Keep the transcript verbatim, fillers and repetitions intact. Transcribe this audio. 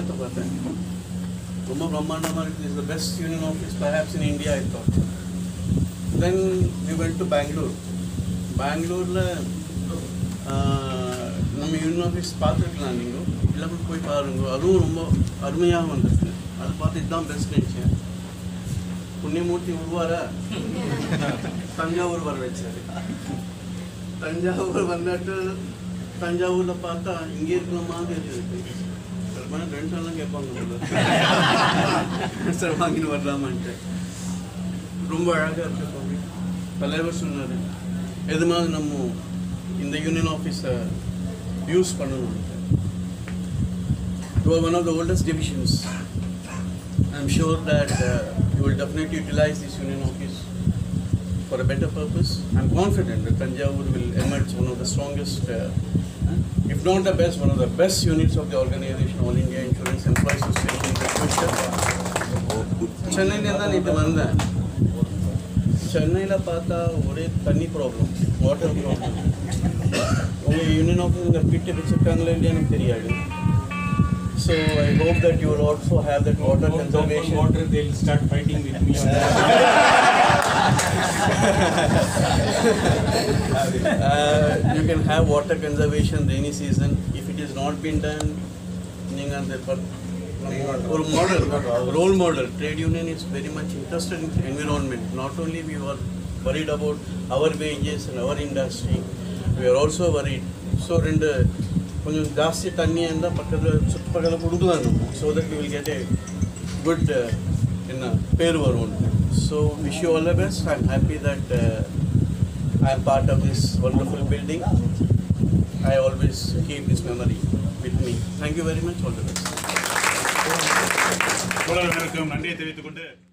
Kaligatha பார்த்தேன் ரொம்ப பிரம்மாண்டமா இருக்கு. It's the best union office perhaps in India, I thought. Then we went to Bangalore. Bangalore நம்ம union office பார்த்துருக்கலாம். நீங்கள் எல்லாமே போய் பாருங்க, அதுவும் ரொம்ப அருமையாக வந்திருக்கு. அதை பார்த்து இதுதான் பெஸ்ட் நினச்சேன். புண்ணியமூர்த்தி உருவார தஞ்சாவூர் வர வச்சாரு. தஞ்சாவூர் வந்துட்டு தஞ்சாவூரில் பார்த்தா இங்கே இருக்கிற மாதிரி இருக்குது. ரெண்டு நாள்லாம் கேட்பாங்க சார் வாங்கின்னு வரலாமான்ட்டு. ரொம்ப அழகாக இருக்கு. தலைவர் சொன்னார் எது மாதிரி நம்ம இந்த யூனியன் ஆஃபீஸை யூஸ் பண்ணணும். You are one of the oldest divisions. I am sure that uh, you will definitely utilize this union office for a better purpose. I am confident that Thanjavur will emerge one of the strongest, uh, if not the best, one of the best units of the organization, All India Insurance Employees Association in the future. Chennai ne da nitu vanda. Chennai la paatha ore thanni problem, water problem. Unga union office inga pitte vechirukangala illaya enakku theriyadu. So I hope that you will also have that water no, conservation. No water, they will start fighting with me. uh, you can have water conservation rainy season. If it is not been done, or model, role model. Trade union is very much interested in environment. Not only we were worried about our wages and our industry, we are also worried. So in the கொஞ்சம் ஜாஸ்தி தண்ணி இருந்தால் பக்கத்தில் சுற்றுப்பக்கத்தில் கொடுக்கலாம் நம்ம. So that we will get a good என்ன பேர் வரும். So wish you all the best. I am happy that I am part of this wonderful building. I always keep this memory with me. Thank you very much. All the best. நன்றியை தெரிவித்துக் கொண்டு